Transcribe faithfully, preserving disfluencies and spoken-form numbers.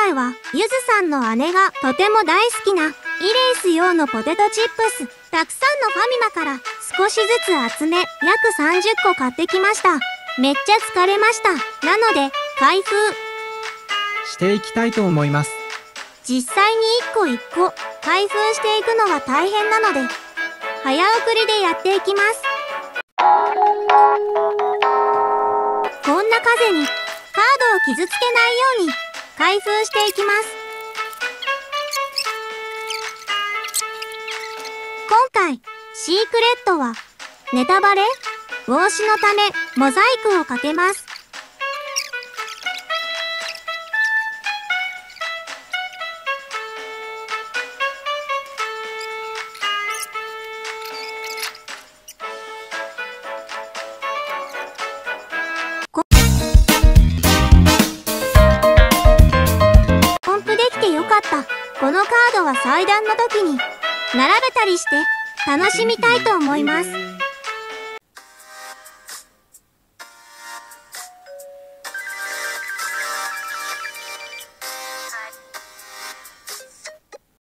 回はゆずさんの姉がとても大好きなイレイス用のポテトチップス、たくさんのファミマから少しずつ集め約さんじゅっこ買ってきました。めっちゃ疲れました。なので開封していきたいと思います。 実際にいっこいっこ開封していくのは大変なので早送りでやっていきます。こんな風にカードを傷つけないように開封していきます。今回シークレットはネタバレ防止のためモザイクをかけます。コンプできてよかった。このカードは祭壇の時に並べたりして楽しみたいと思います。